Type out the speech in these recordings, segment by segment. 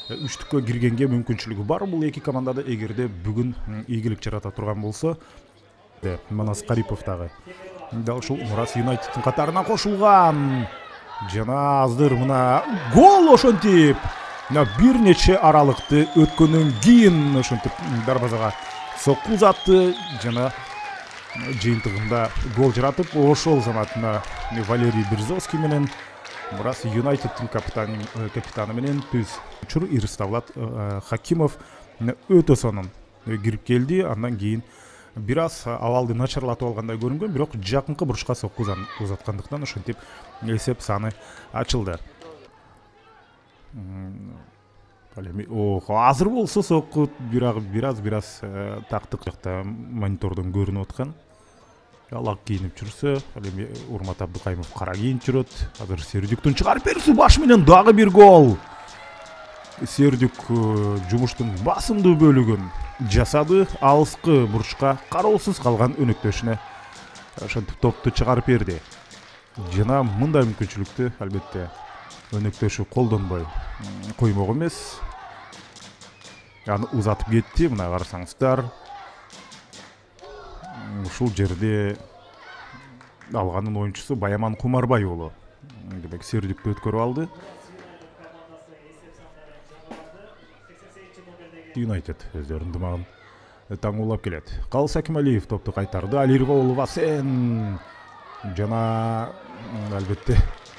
үштүккө киргенге мүмкүнчүлүгү бар бул эки командада, эгерде бүгүн ийгилик жарата турган болсо. Манас Карипов дагы дал ушул Мурас Юнайтедтин катарына кошулган. Жана аздыр мына гол ошентип бир нече аралыкты өткөндөн кийин ошентип дарбазага сокку узатты жана жыйынтыгында гол жаратып, ошол заматына Валерий Березовский менен Мурас Юнайтедтин капитаны менен түз учур Ирставлат Хакимов өтө сонун кирип келди. Андан кийин бир аз абалды начарлатып алгандай көрүнгөн, бирок жакынкы бурчка сокку узаткандыктан ошентип эсеп саны ачылды. Азыр болсо сокку бир аз тактык жакта монитордон көрүнүп аткан. Алак кийинип жүрсө, Урмат Абдыкаимов кара кийинип жүрөт. Азыр Сердюктун чыгарып берүүсү баш менен дагы бир гол. Сердюк жумуштун басымдуу бөлүгүн жасады, алыскы бурчка кароосуз калган өнөктөшүнө ошентип топту чыгарып берди. Жана мындай мүмкүнчүлүктү албетте өнөктөшү колдонбой коймок эмес. Аны узатып кетти, мына карасаңыздар. Ушул жерде алганын оюнчусу Баяман Кумарбай уулу. Демек Сердюкту өткөрүп алды. Юнайтед өздөрүнүн дымагын таңуулап келет. Калыс Акималиев топту кайтарды. Алирова уулу Васен жана албетте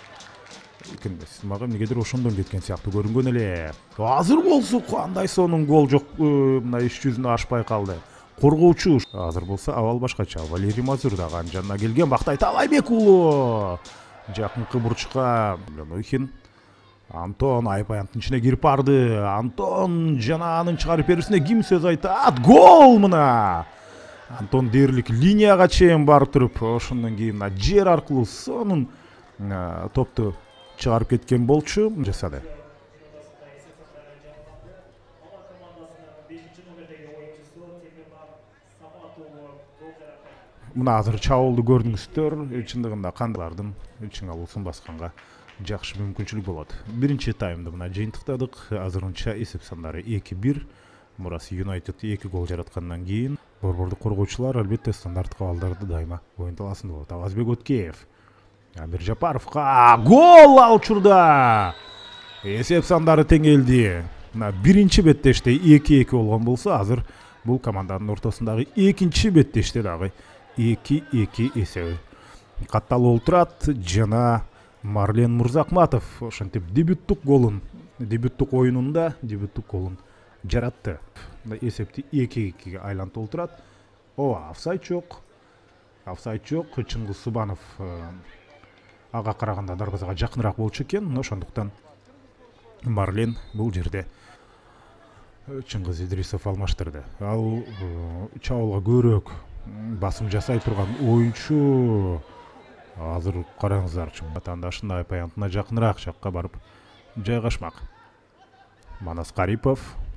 мага эмнегедир ошондон кеткен сыяктуу көрүнгөн эле. Азыр болсо кандай сонун гол жок, мына иш жүзүнө ашпай калды. Коргоочу азыр болсо абал башкача. Валерий Мазур дагы анын жанына келген. Бактай Талайбек уулу жакынкы бурчка Лөнөйхин. Антон айпаянттын ичине кирип барды. Антон жана анын чыгарып берүүсүнө ким сөз айтат? Гол мына! Антон дээрлик линияга чейин барып туруп, ошондон кийин мына жер аркылуу сонун топту чыгарып кеткен болчу жасады. Мына азыр чабуулду көрдүңүздөр, чындыгында кандайлардын үчүн алуусун басканга жакшы мүмкүнчүлүк болот. Биринчи таймды мына жыйынтыктадык. Азырынча эсеп сандары 2-1. Мурас Юнайтед 2 гол жараткандан кийин борбордук коргоочулар албетте стандарттык абалдарды дайыма оюн талаасында болот. Авазбек Өткеев Амир Жапаровга гол ал учурда. Эсеп сандары теңелди. Мына биринчи беттеште 2-2 болгон болсо, азыр бул команданын ортосундагы экинчи беттеште дагы 2-2 эсеби катталып турат. Жана Марлен Мурзакматов ошентип дебюттук оюнунда дебюттук голун жаратты. Эсепти 2-2ге айлантып турат. Офсайд жок. Чыңгыз Субанов ага караганда дарбазага жакыныраак болчу экен. Ошондуктан Марлен бул жерде Чыңгыз Идрисов алмаштырды. Ал чабуулга көбүрөөк басым жасай турган оюнчу. Азыр караңыздарчы, батандашын айпаянтына жакыныраак жакка барып жайгашмак. Манас Карипов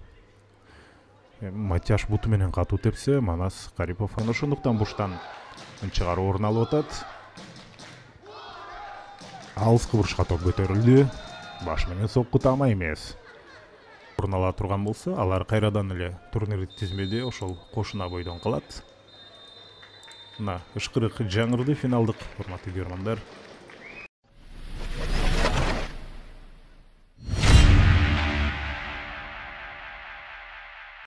Матяш буту менен катуу тепсе, Манас Карипов ошондуктан буштан чыгаруу орун алып атат. Алыскы бурчка топ көтөрүлдү. Баш менен сокку тама эмес. Орун ала турган болсо, алар кайрадан эле турнирлик тизмеде ошол кошуна бойдон калат. Мына ышкырык жаңырды финалдык, урматтуу көрөрмандар.